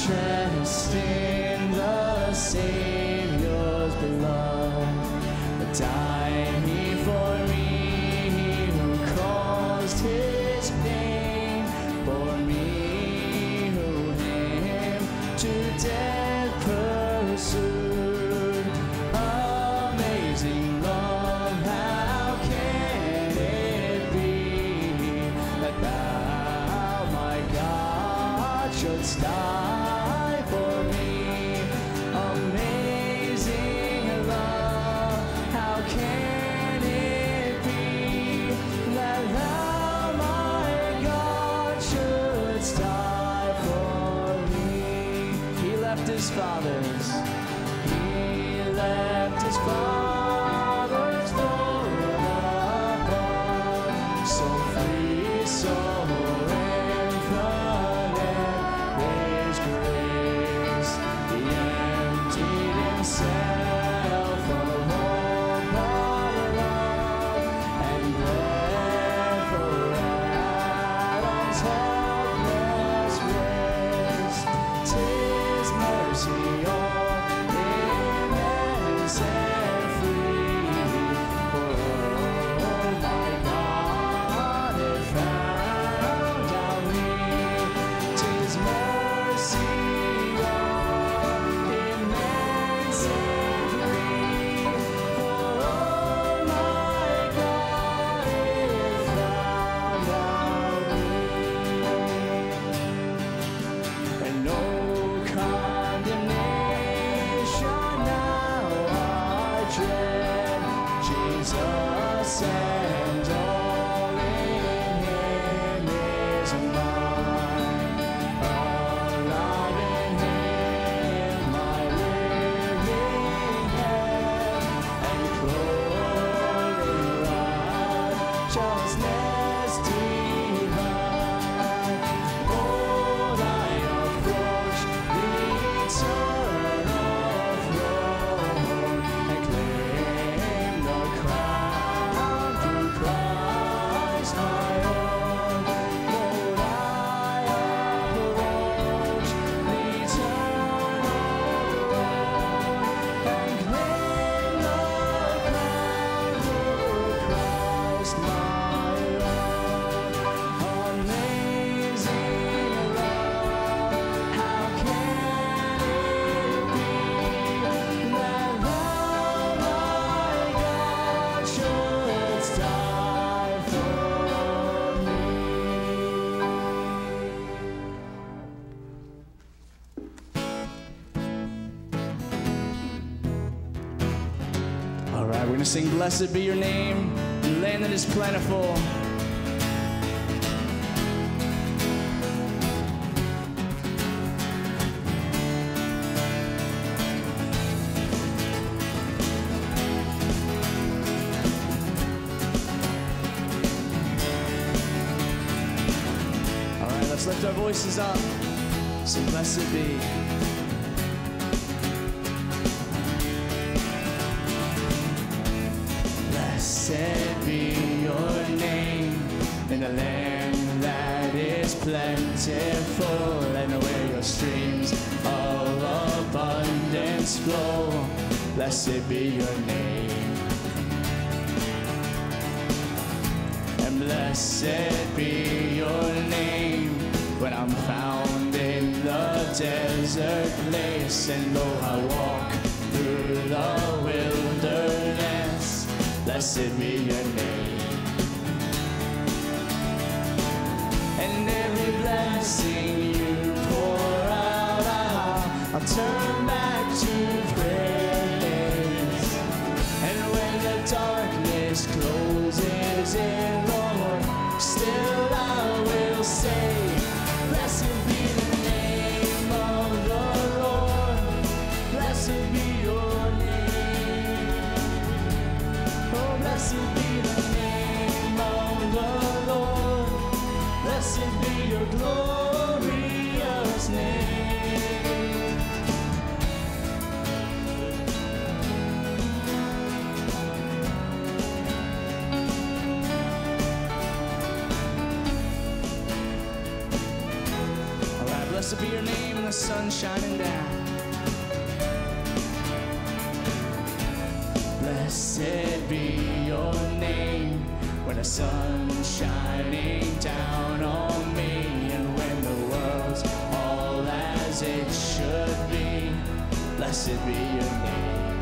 trust in the Savior's blood. Died for me, who caused his pain, for me who him to death pursued. Amazing love, how can it be that thou, my God, shouldst die for me? Amazing love, how can it be that thou, my God, shouldst die for me? He left his fathers. He left his fathers for above, so free, so infinite his grace. He emptied himself of all but love, and bled for Adam's helpless race. 'Tis mercy all immense and free, for oh my God, it found out me. 'Tis mercy all immense and free, for oh my God, it found out me. And no condemnation now I dread, Jesus and all in him is mine. Alive in him my living head, and clothed in righteousness divine. Behold, I approach the eternal throne, and claim the crown through Christ my own. Behold, I approach the eternal throne, and claim the crown through Christ my own. Amazing love, how can it be that thou, my God, shouldst die for me? All right, we're gonna sing "Blessed Be Your Name," the land that is plentiful. All right, let's lift our voices up. Sing "Blessed Be." Blessed be your name in the land that is plentiful, and where your streams of abundance flow. Blessed be your name. And blessed be your name when I'm found in the desert place, and though I walk through the wilderness, blessed be your name. And every blessing you pour out, I'll turn back to praise. And when the darkness closes in, Lord, still I will say, blessed be the name of the Lord. Blessed be your name. Oh, blessed be the name of the Lord. Blessed be your glorious name. Blessed be your name when the sun's shining down. Blessed be your name when the sun's shining down on me, and when the world's all as it should be. Blessed be your name.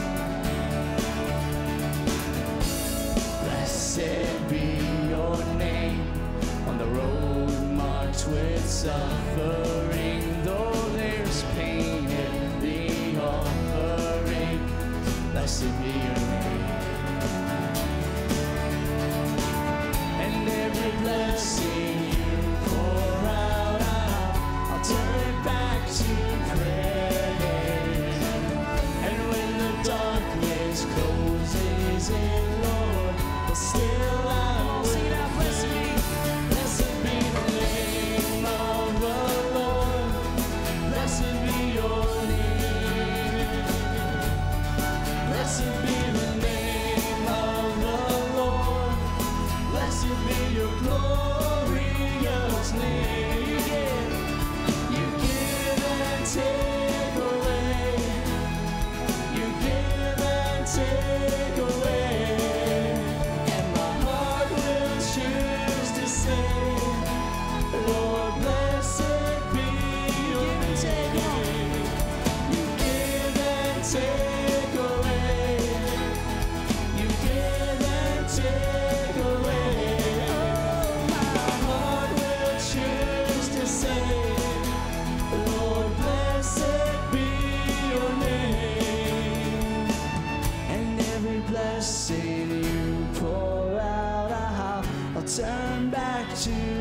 Blessed be your name on the road marked with suffering, though there's pain in the offering. Blessed be your name. And every blessing you pour out, I'll turn it back to praise. And when the darkness closes in, Lord, but still I will sing out, blessed be the name of the Lord. Blessed be your name. Blessed be the name of the Lord. Blessed be your glorious name. You give and take away. You give and take away. And my heart will choose to say, Lord, blessed be your name. You give and take away. You give and take away. Oh, my heart will choose to say, Lord, blessed be your name. And every blessing you pour out, I'll turn back to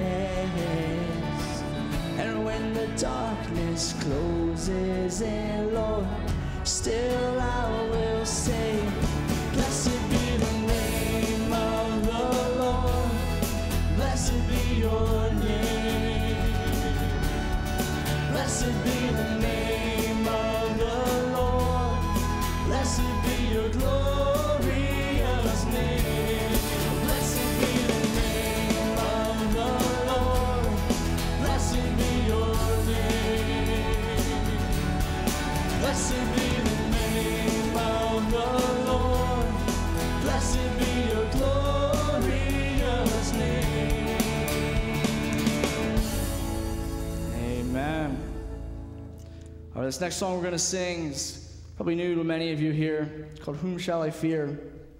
praise. And when the darkness closes in, Lord, still I will say, blessed be the name of the Lord. Blessed be your name. Blessed be the name of the Lord. Blessed be your glorious name. Blessed be the name of the Lord. Blessed be your name. Blessed be the name of the Lord. Blessed be your glorious name. Amen. All right, this next song we're going to sing is probably new to many of you here. It's called Whom Shall I Fear?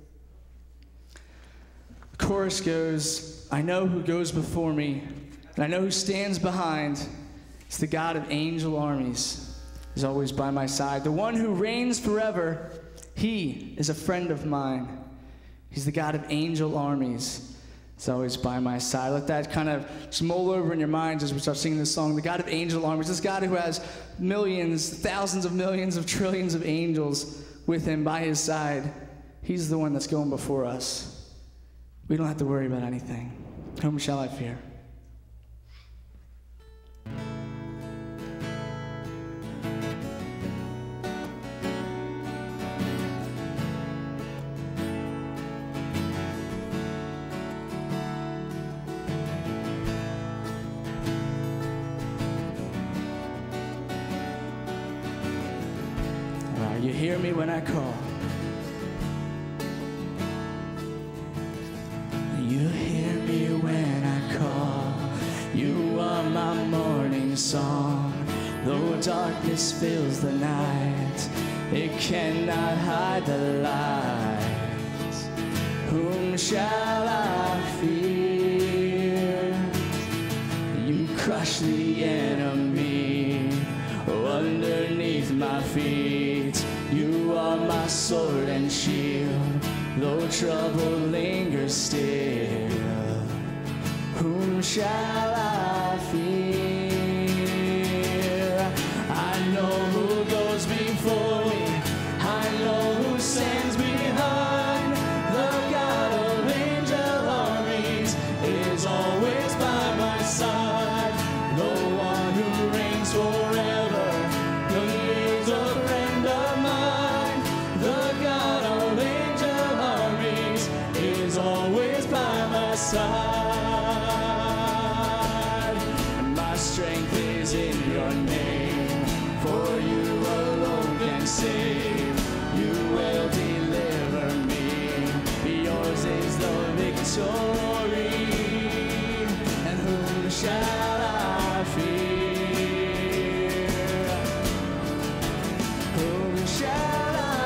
The chorus goes, I know who goes before me, and I know who stands behind. It's the God of angel armies. He's always by my side. The one who reigns forever, he is a friend of mine. He's the God of angel armies. He's always by my side. Let that kind of just mull over in your minds as we start singing this song. The God of angel armies, this God who has millions, thousands of millions of trillions of angels with him by his side. He's the one that's going before us. We don't have to worry about anything. Whom shall I fear? You hear me when I call. You hear me when I call. You are my morning song. Though darkness fills the night, it cannot hide the light. Whom shall I fear? You crush the enemy underneath my feet. You are my sword and shield, though trouble lingers still. Whom shall I fear? I know who goes before me. I know who stands behind. The God of angel armies is always by my side. The one who reigns forever, he is a friend of mine. The God of angel armies is always by my side. save, you will deliver me. Yours is the victory, and whom shall I fear? Whom shall I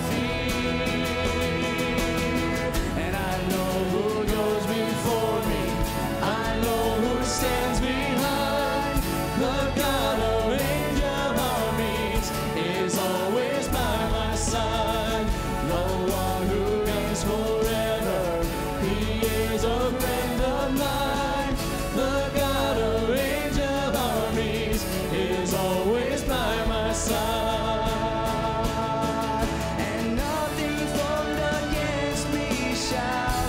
fear? And I know who goes before me, I know who stands behind. The God of angel armies is always by my side. The one who reigns forever, he is a friend of mine. The God of angel armies is always by my side. And nothing formed against me shall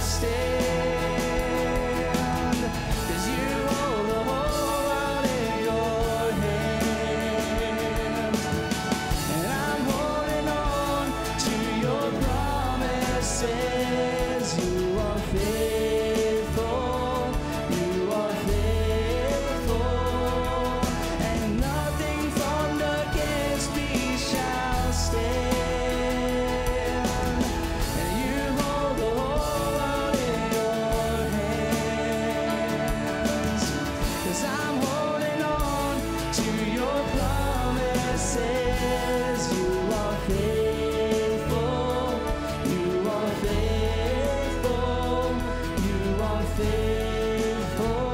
stand, 'cause you hold the whole world in your hands. And I'm holding on to your promises. You are faithful, you are faithful, and nothing formed against me shall stand. And you hold the whole world in your hands. 'Cause I'm holding on to your promises. You are faithful, you are faithful, you are faithful.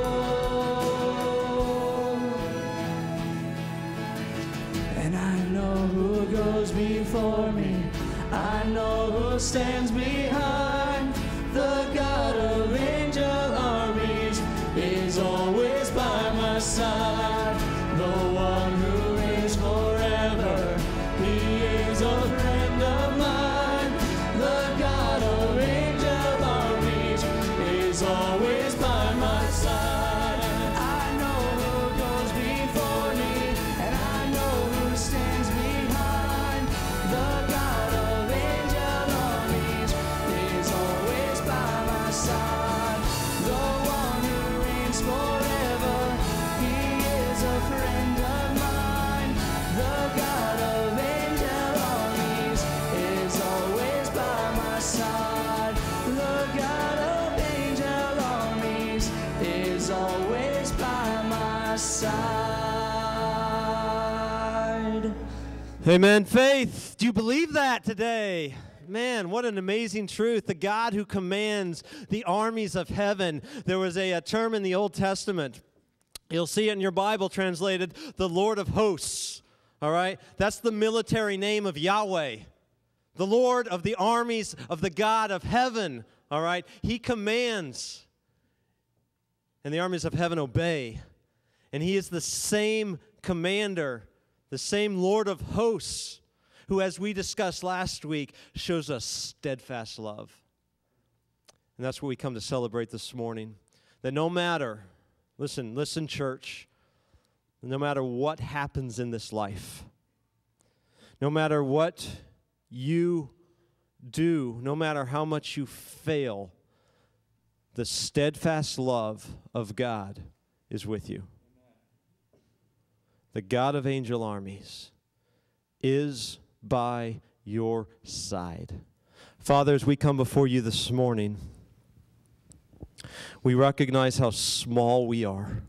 And I know who goes before me, I know who stands behind. The God of angel armies is always by my side. The one who reigns forever, he is a friend of mine. The God of angel armies is always by my side. I know who goes before me, and I know who stands behind. The God of angel armies is always by my side. The one who reigns forever, he is a friend of mine. The God of angel armies is always by my side. The God of angel armies is always by my side. Amen. Faith, do you believe that today? Man, what an amazing truth. The God who commands the armies of heaven. There was a term in the Old Testament. You'll see it in your Bible translated, the Lord of hosts. All right? That's the military name of Yahweh. The Lord of the armies of the God of heaven. All right? He commands. And the armies of heaven obey. And he is the same commander, the same Lord of hosts, who, as we discussed last week, shows us steadfast love. And that's what we come to celebrate this morning. That no matter, listen, church, no matter what happens in this life, no matter what you do, no matter how much you fail, the steadfast love of God is with you. The God of angel armies is by your side. Father, as we come before you this morning, we recognize how small we are.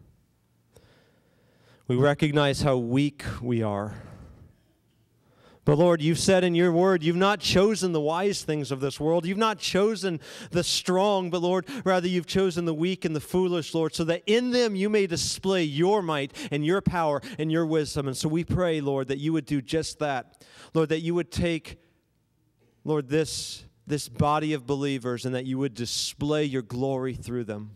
We recognize how weak we are. But Lord, you've said in your word, you've not chosen the wise things of this world. You've not chosen the strong, but Lord, rather you've chosen the weak and the foolish, Lord, so that in them you may display your might and your power and your wisdom. And so we pray, Lord, that you would do just that. Lord, that you would take, Lord, this body of believers and that you would display your glory through them.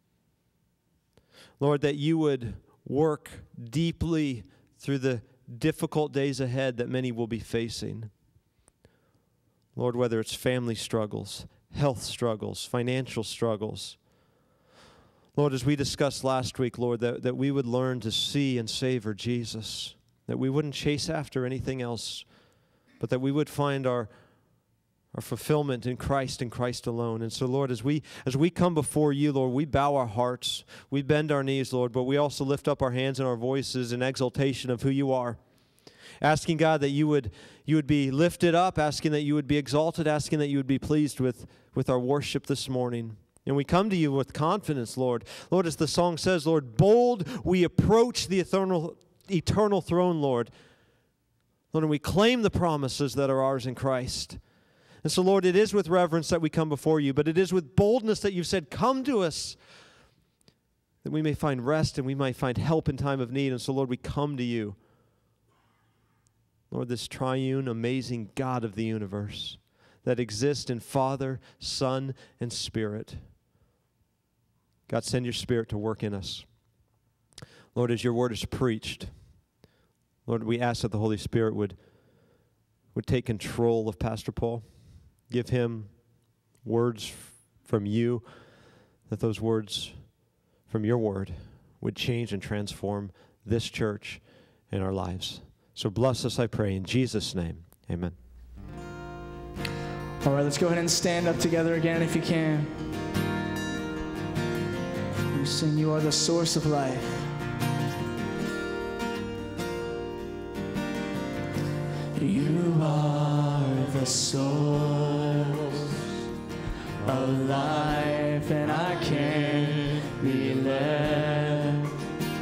Lord, that you would work deeply through the difficult days ahead that many will be facing. Lord, whether it's family struggles, health struggles, financial struggles. Lord, as we discussed last week, Lord, that we would learn to see and savor Jesus, that we wouldn't chase after anything else, but that we would find our fulfillment in Christ and Christ alone. And so, Lord, as we come before you, Lord, we bow our hearts, we bend our knees, Lord, but we also lift up our hands and our voices in exaltation of who you are. asking God that you would be lifted up, asking that you would be exalted, asking that you would be pleased with our worship this morning. And we come to you with confidence, Lord. Lord, as the song says, Lord, bold we approach the eternal throne, Lord. Lord, and we claim the promises that are ours in Christ. And so, Lord, it is with reverence that we come before you, but it is with boldness that you've said, come to us, that we may find rest and we might find help in time of need. And so, Lord, we come to you. Lord, this triune, amazing God of the universe that exists in Father, Son, and Spirit. God, send your Spirit to work in us. Lord, as your word is preached, Lord, we ask that the Holy Spirit would take control of Pastor Paul. Give him words from you, that those words from your word would change and transform this church and our lives. So bless us, I pray, in Jesus' name. Amen. All right, let's go ahead and stand up together again if you can. We sing, you are the source of life. You are the source of life, and I can't be left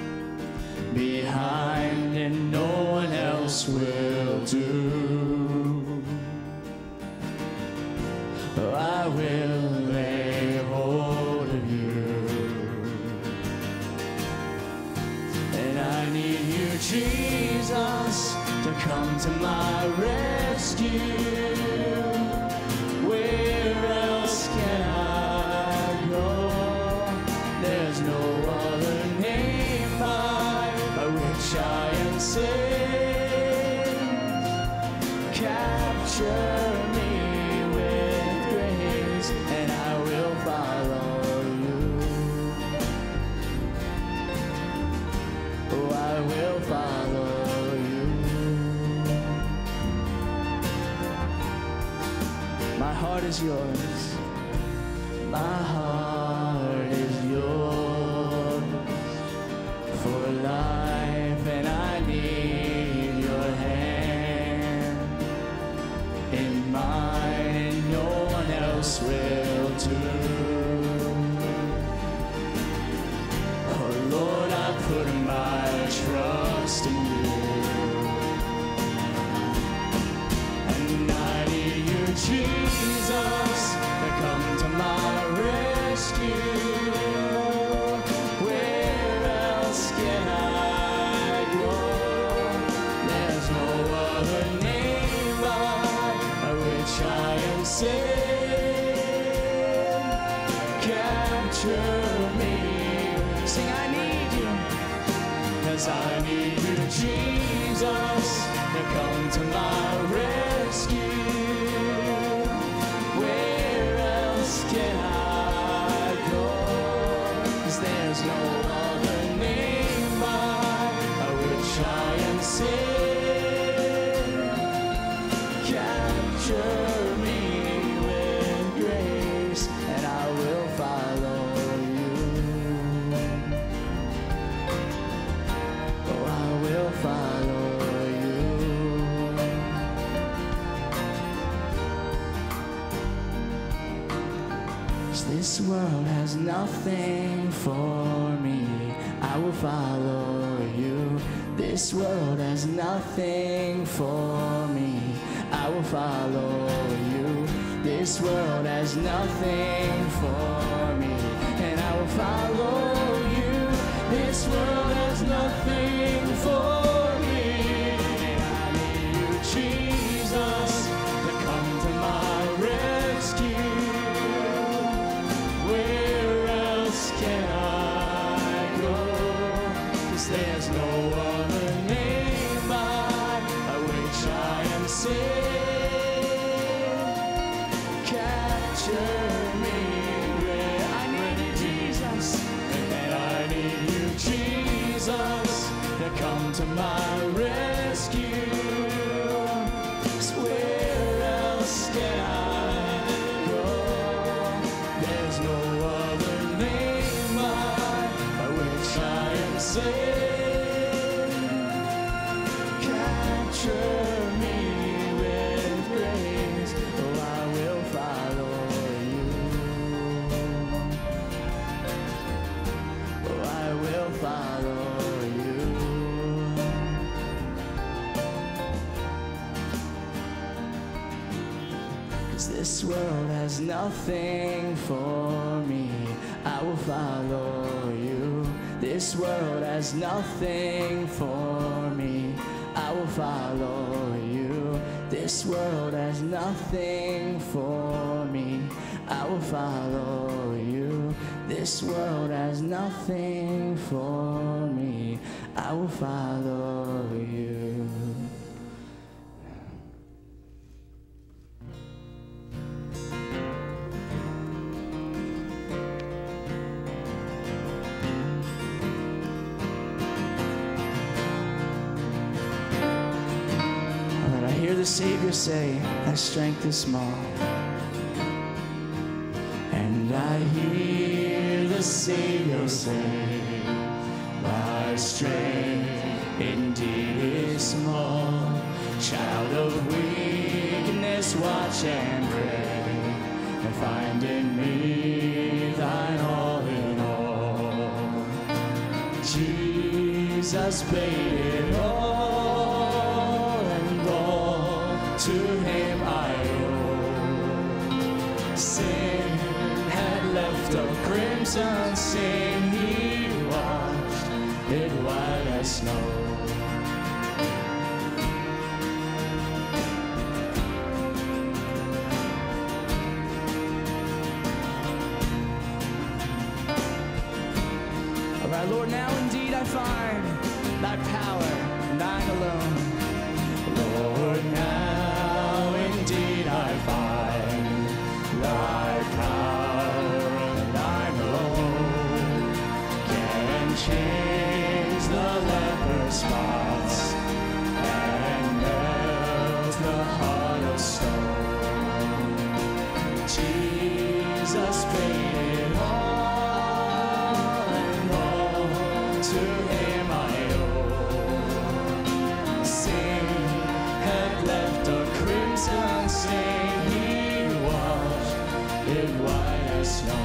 behind, and no one else will do. I will lay hold of you, and I need you, Jesus, to come to my rescue. Where else can I go? There's no other name by which I am saved. Capture me with grace, and I will follow you. Oh, I will follow you. My heart is yours. My heart is yours for life, and I need your hand in mine, and no one else will do. Oh Lord, I put my trust in you, and I need you, Jesus, to come to my rescue. Where else can I go? There's no other name by which I am saved. Capture me. Sing, I need you, 'cause I need you, Jesus, to come to my rescue. Can I go? 'Cause there's no other name by which I am saved. Capture me with grace, and I will follow you. Oh, I will follow you. This world has nothing for me. I will follow you. This world has nothing for me. I will follow you. This world has nothing for me, and I will follow you. This world has nothing for me, and I need you, Jesus, to come to my rescue. Where else can I go? 'Cause there's no other name by which I am saved. Capture me where I need you, Jesus, and I need you, Jesus, to come to my rescue. 'Cause where else can I go? There's no other name by which I am saved. Capture This world has nothing for me. I will follow you. This world has nothing for me. I will follow you. This world has nothing for me. I will follow you. This world has nothing for me. I will follow you. The Savior say, thy strength is small. And I hear the Savior say, thy strength indeed is small. Child of weakness, watch and pray, and find in me thine all in all. Jesus paid it all. To him I owe. Sin had left a crimson stain. He washed it white as snow. All right, Lord, now indeed I find thy power and thine alone. Lord, now indeed I find thy power and thine alone can change the leper's spots and melt the heart of stone. Jesus paid it all, and all to him I owe. Sin had left a crimson stain. He washed it white as snow.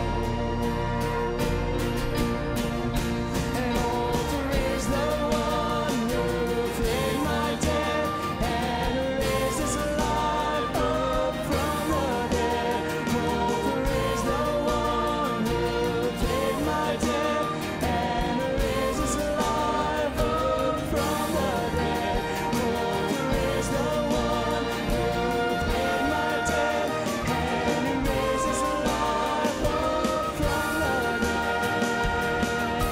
And over is the one who paid my debt and raised us alive up from the dead. Over is the one who paid my debt and raised us alive up from the dead. Over is the one who paid my debt and raised us alive up from the dead.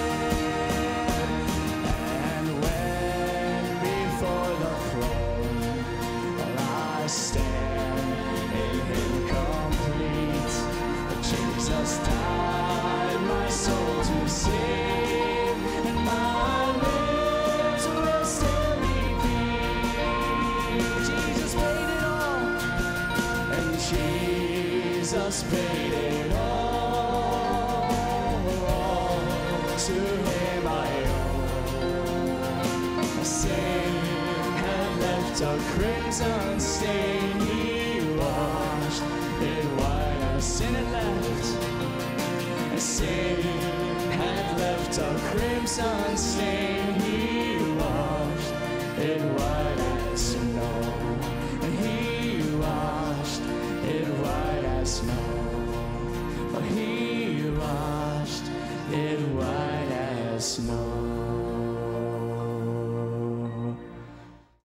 And when before the throne I stand in him complete, Jesus died my soul to save, and my lips will still repeat. Jesus paid it all, and Jesus paid it all. To him I owe. Sin had left a crimson stain. He washed it white as sin had left. Sin had left a crimson stain. He washed it white as